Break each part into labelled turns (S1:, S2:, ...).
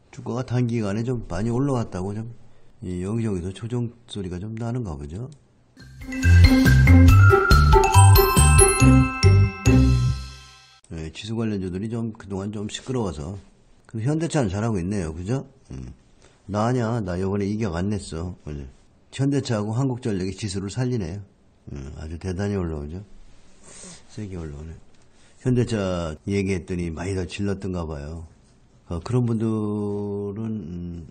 S1: 주가가 단기간에 좀 많이 올라왔다고 좀 여기저기서 조정 소리가 좀 나는가 보죠. 네, 지수 관련주들이 좀 그동안 좀 시끄러워서. 근데 현대차는 잘하고 있네요. 그죠? 나 아냐? 나 요번에 이격 안 냈어. 현대차하고 한국전력이 지수를 살리네요. 아주 대단히 올라오죠. 세게 올라오네. 현대차 얘기했더니 많이 더 질렀던가 봐요. 그런 분들은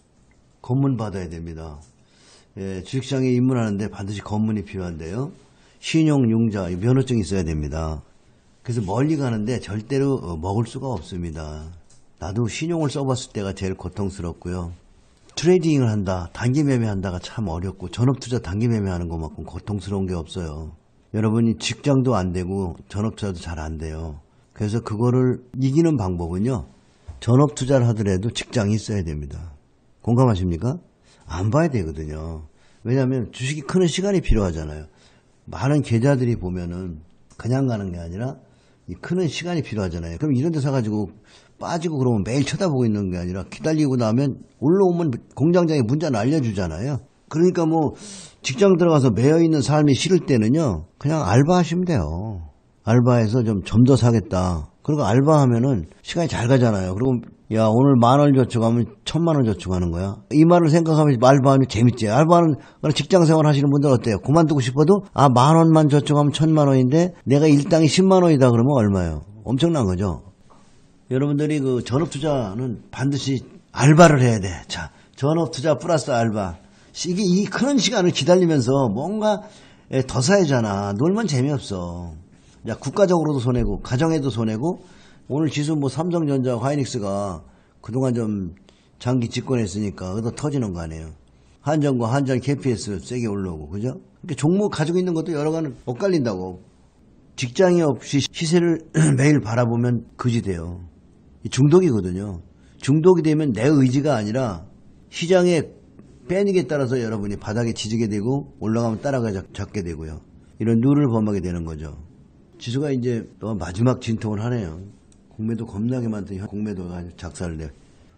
S1: 검문 받아야 됩니다. 예, 주식시장에 입문하는데 반드시 검문이 필요한데요. 신용융자, 면허증이 있어야 됩니다. 그래서 멀리 가는데 절대로 먹을 수가 없습니다. 나도 신용을 써봤을 때가 제일 고통스럽고요. 트레이딩을 한다, 단기 매매한다가 참 어렵고 전업투자 단기 매매하는 것만큼 고통스러운 게 없어요. 여러분이 직장도 안 되고 전업투자도 잘 안 돼요. 그래서 그거를 이기는 방법은요. 전업투자를 하더라도 직장이 있어야 됩니다. 공감하십니까? 안 봐야 되거든요. 왜냐하면 주식이 크는 시간이 필요하잖아요. 많은 계좌들이 보면은 그냥 가는 게 아니라 이 크는 시간이 필요하잖아요. 그럼 이런 데 사가지고 빠지고 그러면 매일 쳐다보고 있는 게 아니라 기다리고 나면 올라오면 공장장에 문자는 알려주잖아요. 그러니까 뭐 직장 들어가서 매여있는 삶이 싫을 때는요. 그냥 알바하시면 돼요. 알바해서 좀 더 사겠다. 그리고 알바하면은 시간이 잘 가잖아요. 그리고 야 오늘 10,000원 저축하면 1,000,000원 저축하는 거야. 이 말을 생각하면 알바하면 재밌지. 알바는 직장생활 하시는 분들 어때요? 그만두고 싶어도 10,000원만 저축하면 1,000,000원인데 내가 일당이 10만원이다 그러면 얼마예요? 엄청난 거죠. 여러분들이 그 전업투자는 반드시 알바를 해야 돼. 자, 전업투자 플러스 알바. 이게 이 큰 시간을 기다리면서 뭔가 더 사야잖아. 놀면 재미없어. 야, 국가적으로도 손해고 가정에도 손해고 오늘 지수 뭐 삼성전자, 하이닉스가 그동안 좀 장기 집권했으니까 얻어 터지는 거 아니에요. 한전과 한전 KPS 세게 올라오고 그죠? 이렇게 종목 가지고 있는 것도 여러 가지 엇갈린다고. 직장이 없이 시세를 매일 바라보면 그지 돼요. 중독이거든요. 중독이 되면 내 의지가 아니라 시장의 패닉에 따라서 여러분이 바닥에 지지게 되고 올라가면 따라가 잡게 되고요. 이런 룰을 범하게 되는 거죠. 지수가 이제 또 마지막 진통을 하네요. 공매도 겁나게 많던 공매도가 아주 작살을 내.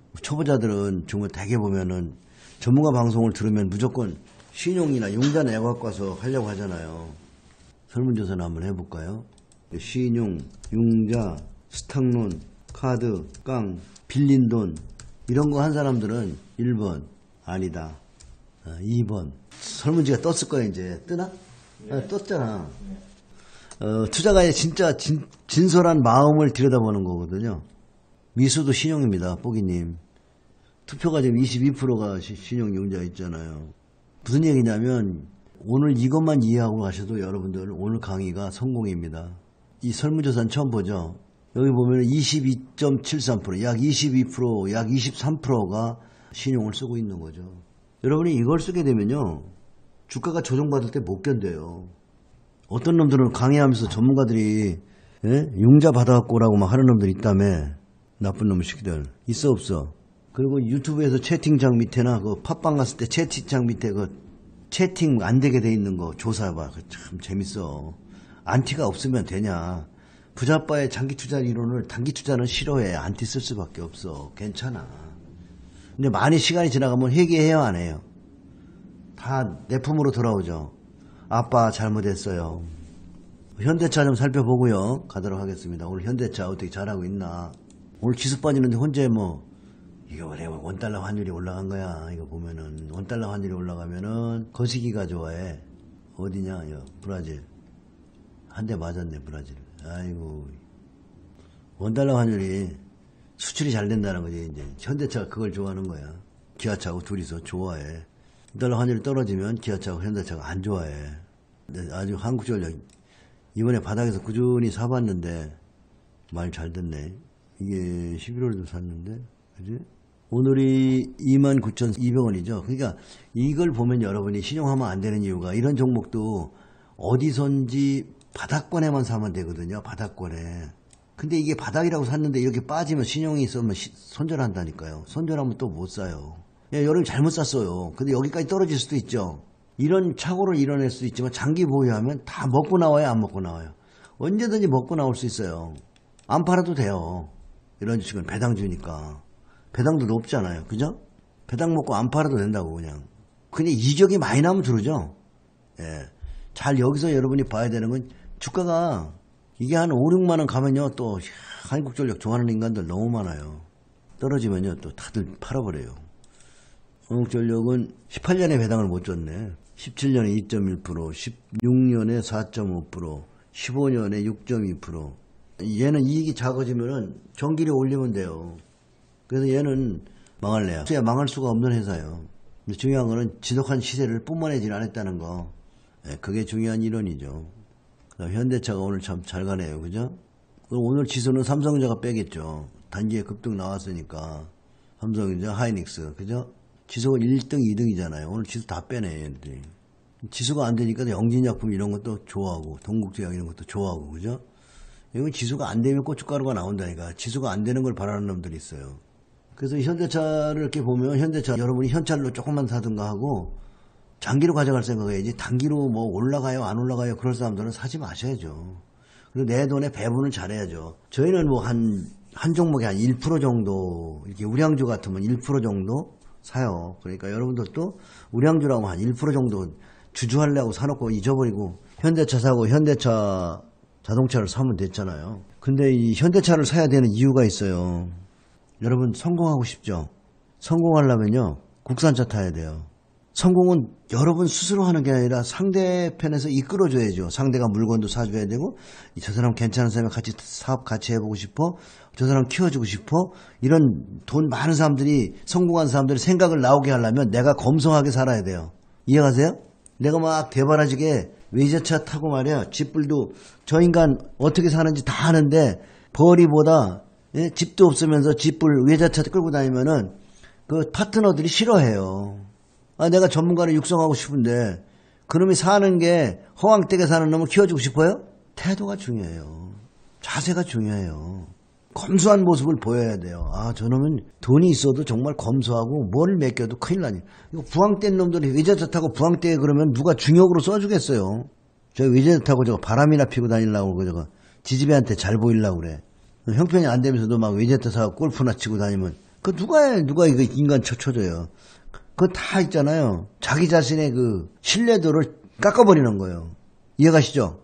S1: 초보자들은 정말 대개 보면은 전문가 방송을 들으면 무조건 신용이나 융자 내갖고 와서 하려고 하잖아요. 설문조사를 한번 해볼까요? 신용, 융자, 스탁론, 카드, 깡, 빌린 돈 이런 거 한 사람들은 1번 아니다. 2번 설문지가 떴을 거야 이제. 뜨나? 떴잖아. 투자가의 진짜 진솔한 마음을 들여다보는 거거든요. 미수도 신용입니다. 뽀기님. 투표가 지금 22%가 신용융자 있잖아요. 무슨 얘기냐면 오늘 이것만 이해하고 가셔도 여러분들 오늘 강의가 성공입니다. 이 설문조사는 처음 보죠. 여기 보면 22.73%, 약 22%, 약 23%가 신용을 쓰고 있는 거죠. 여러분이 이걸 쓰게 되면요. 주가가 조정받을 때 못 견뎌요. 어떤 놈들은 강의하면서 전문가들이 융자 받아갖고 오라고 막 하는 놈들 있다며. 나쁜 놈의 새끼들. 있어 없어? 그리고 유튜브에서 채팅창 밑에나 그 팟빵 갔을 때 채팅창 밑에 그 채팅 안 되게 돼 있는 거 조사해봐. 참 재밌어. 안티가 없으면 되냐. 부자빠의 장기 투자 이론을 단기 투자는 싫어해. 안티 쓸 수밖에 없어. 괜찮아. 근데 많이 시간이 지나가면 회개해요 안 해요? 다 내 품으로 돌아오죠. 아빠 잘못했어요. 현대차 좀 살펴보고요. 가도록 하겠습니다. 오늘 현대차 어떻게 잘하고 있나. 오늘 지수 빠지는데 혼자 뭐 이거 왜 원달러 환율이 올라간 거야. 이거 보면은 원달러 환율이 올라가면은 거시기가 좋아해. 어디냐? 브라질. 한 대 맞았네 브라질. 아이고 원달러 환율이 수출이 잘 된다는 거지. 이제 현대차가 그걸 좋아하는 거야. 기아차하고 둘이서 좋아해. 원달러 환율이 떨어지면 기아차하고 현대차가 안 좋아해. 근데 아주 한국전력 이번에 바닥에서 꾸준히 사봤는데 말 잘 듣네. 이게 11월에도 샀는데 그지? 오늘이 29,200원이죠. 그러니까 이걸 보면 여러분이 신용하면 안 되는 이유가 이런 종목도 어디선지 바닥권에만 사면 되거든요. 바닥권에. 근데 이게 바닥이라고 샀는데 이렇게 빠지면 신용이 있으면 손절한다니까요. 손절하면 또 못 사요. 야, 여러분 잘못 샀어요. 근데 여기까지 떨어질 수도 있죠. 이런 착오를 이뤄낼 수도 있지만 장기 보유하면 다 먹고 나와요, 안 먹고 나와요? 언제든지 먹고 나올 수 있어요. 안 팔아도 돼요. 이런 주식은 배당주니까. 배당도 높잖아요. 그죠? 배당 먹고 안 팔아도 된다고 그냥 이적이 많이 나면 들어오죠. 예. 잘 여기서 여러분이 봐야 되는 건 주가가 이게 한 5, 6만 원 가면요 또 한국전력 좋아하는 인간들 너무 많아요. 떨어지면요 또 다들 팔아버려요. 한국전력은 18년에 배당을 못 줬네. 17년에 2.1%, 16년에 4.5%, 15년에 6.2%. 얘는 이익이 작아지면은 전기료 올리면 돼요. 그래서 얘는 망할래요. 망할 수가 없는 회사예요. 근데 중요한 거는 지속한 시세를 뿜어내질 않았다는 거. 네, 그게 중요한 이론이죠. 현대차가 오늘 참 잘 가네요. 그죠? 오늘 지수는 삼성전자가 빼겠죠. 단기에 급등 나왔으니까. 삼성전자, 하이닉스. 그죠? 지수가 1등, 2등이잖아요. 오늘 지수 다 빼네, 얘네들이. 지수가 안 되니까 영진약품 이런 것도 좋아하고, 동국제약 이런 것도 좋아하고, 그죠? 이건 지수가 안 되면 고춧가루가 나온다니까. 지수가 안 되는 걸 바라는 놈들이 있어요. 그래서 현대차를 이렇게 보면, 현대차, 여러분이 현찰로 조금만 사든가 하고, 장기로 가져갈 생각해야지, 단기로 뭐 올라가요, 안 올라가요, 그럴 사람들은 사지 마셔야죠. 그리고 내 돈의 배분을 잘해야죠. 저희는 뭐 한 종목에 한 1% 정도, 이렇게 우량주 같으면 1% 정도 사요. 그러니까 여러분들도 우량주라고 한 1% 정도 주주하려고 사놓고 잊어버리고 현대차 사고 현대차 자동차를 사면 됐잖아요. 근데 이 현대차를 사야 되는 이유가 있어요. 여러분 성공하고 싶죠? 성공하려면요 국산차 타야 돼요. 성공은 여러분 스스로 하는 게 아니라 상대편에서 이끌어줘야죠. 상대가 물건도 사줘야 되고 저 사람 괜찮은 사람이 같이 사업 같이 해보고 싶어. 저 사람 키워주고 싶어. 이런 돈 많은 사람들이 성공한 사람들이 생각을 나오게 하려면 내가 검소하게 살아야 돼요. 이해가세요? 내가 막 대바라지게 외제차 타고 말이야. 집불도 저 인간 어떻게 사는지 다 아는데 벌이보다 예? 집도 없으면서 집불 외제차 끌고 다니면은 그 파트너들이 싫어해요. 아, 내가 전문가를 육성하고 싶은데 그놈이 사는 게 허황되게 사는 놈을 키워주고 싶어요? 태도가 중요해요. 자세가 중요해요. 검소한 모습을 보여야 돼요. 아, 저놈은 돈이 있어도 정말 검소하고 뭘 맡겨도 큰일 나니. 이거 부항된 놈들이 외제차 타고 부항대 그러면 누가 중역으로 써주겠어요. 저 외제차 타고 저거 바람이나 피고 다니려고 저거 지지배한테 잘 보이려고 그래. 형편이 안 되면서도 막 외제차 사고 골프나 치고 다니면 그 누가 이거 인간 쳐줘요. 그거 다 있잖아요. 자기 자신의 그 신뢰도를 깎아버리는 거예요. 이해가시죠?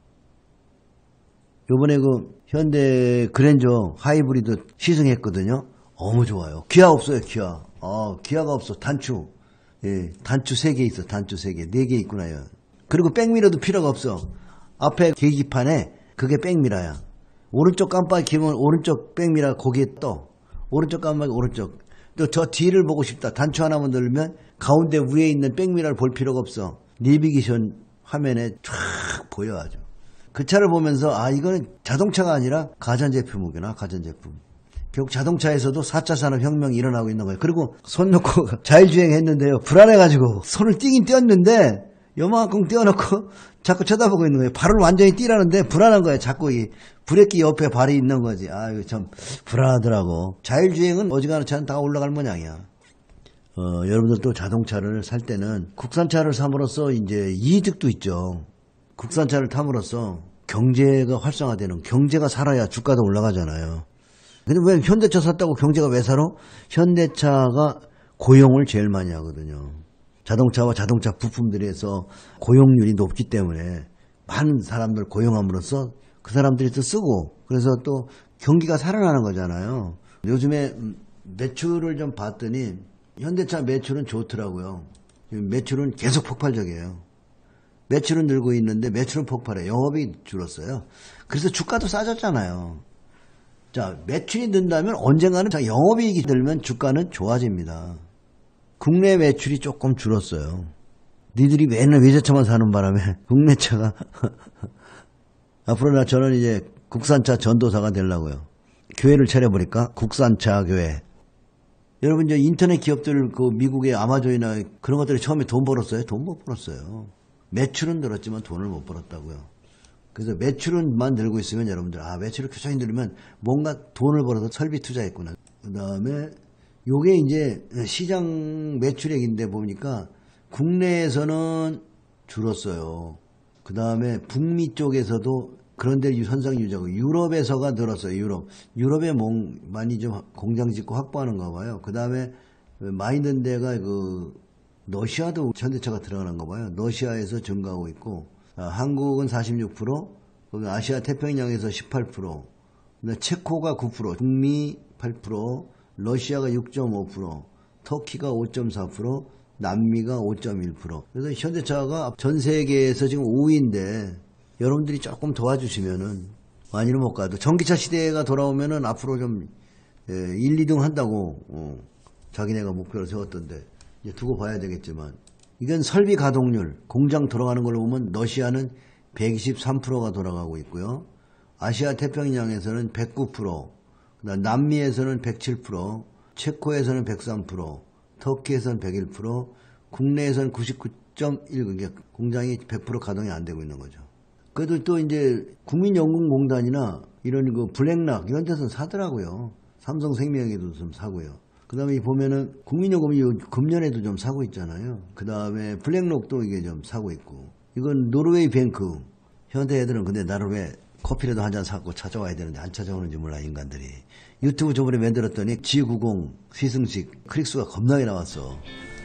S1: 요번에 그 현대 그랜저 하이브리드 시승했거든요. 너무 좋아요. 기아 없어요, 기아. 기아가 없어. 단추. 예, 단추 3개 있어. 단추 3개. 4개 있구나요. 그리고 백미러도 필요가 없어. 앞에 계기판에 그게 백미러야. 오른쪽 깜빡이 키면 오른쪽 백미러 거기에 떠. 오른쪽 깜빡이 오른쪽. 또 저 뒤를 보고 싶다. 단추 하나만 누르면 가운데 위에 있는 백미러를 볼 필요가 없어. 내비게이션 화면에 쫙 보여 아주. 그 차를 보면서 아 이거는 자동차가 아니라 가전제품이구나. 가전제품. 결국 자동차에서도 4차 산업혁명이 일어나고 있는 거예요. 그리고 손 놓고 자율주행했는데요. 불안해가지고 손을 띄긴 띄었는데 요만큼 띄워놓고 자꾸 쳐다보고 있는 거예요. 발을 완전히 띄라는데 불안한 거예요. 자꾸 이 브레이크 옆에 발이 있는 거지. 아, 이거 참 불안하더라고. 자율주행은 어지간한 차는 다 올라갈 모양이야. 여러분들도 자동차를 살 때는 국산차를 삼으로써 이제 이득도 있죠. 국산차를 탐으로써 경제가 활성화되는, 경제가 살아야 주가도 올라가잖아요. 근데 왜 현대차 샀다고 경제가 왜 살아? 현대차가 고용을 제일 많이 하거든요. 자동차와 자동차 부품들에서 고용률이 높기 때문에 많은 사람들 고용함으로써 그 사람들이 또 쓰고 그래서 또 경기가 살아나는 거잖아요. 요즘에 매출을 좀 봤더니 현대차 매출은 좋더라고요. 매출은 계속 폭발적이에요. 매출은 늘고 있는데 매출은 폭발해. 영업이 줄었어요. 그래서 주가도 싸졌잖아요. 자, 매출이 는다면 언젠가는 영업이익이 들면 주가는 좋아집니다. 국내 매출이 조금 줄었어요. 니들이 맨날 외제차만 사는 바람에 국내차가 앞으로 저는 이제 국산차 전도사가 되려고요. 교회를 차려버릴까? 국산차 교회. 여러분 이제 인터넷 기업들 그 미국의 아마존이나 그런 것들이 처음에 돈 벌었어요? 돈 못 벌었어요. 매출은 늘었지만 돈을 못 벌었다고요. 그래서 매출은만 늘고 있으면 여러분들 매출을 꾸준히 늘면 뭔가 돈을 벌어서 설비 투자했구나. 그 다음에 요게 이제 시장 매출액인데 보니까 국내에서는 줄었어요. 그 다음에 북미 쪽에서도 그런 데를 현상 유지하고 유럽에서가 늘었어요. 유럽에 많이 좀 공장 짓고 확보하는가 봐요. 그 다음에 많이 든 데가 러시아도 현대차가 들어가는가 봐요. 러시아에서 증가하고 있고 한국은 46%, 아시아 태평양에서 18%, 체코가 9%, 북미 8%, 러시아가 6.5%, 터키가 5.4%, 남미가 5.1%. 그래서 현대차가 전 세계에서 지금 5위인데 여러분들이 조금 도와주시면은 많이는 못 가도 전기차 시대가 돌아오면은 앞으로 좀 1, 2등 한다고 자기네가 목표를 세웠던데 이제 두고 봐야 되겠지만 이건 설비 가동률 공장 돌아가는 걸로 보면 러시아는 123%가 돌아가고 있고요. 아시아 태평양에서는 109%, 그다음 남미에서는 107%, 체코에서는 103%, 터키에서는 101%, 국내에서는 99.1%, 공장이 100% 가동이 안 되고 있는 거죠. 그래도 또 이제 국민연금공단이나 이런 블랙락 이런 데서는 사더라고요. 삼성생명에도 좀 사고요. 그 다음에 보면은 국민연금이 금년에도 좀 사고 있잖아요. 그 다음에 블랙록도 이게 좀 사고 있고. 이건 노르웨이 뱅크. 현대 애들은 근데 나를 왜 커피라도 한 잔 사고 찾아와야 되는데 안 찾아오는지 몰라, 인간들이. 유튜브 저번에 만들었더니 G90 시승식 클릭수가 겁나게 나왔어.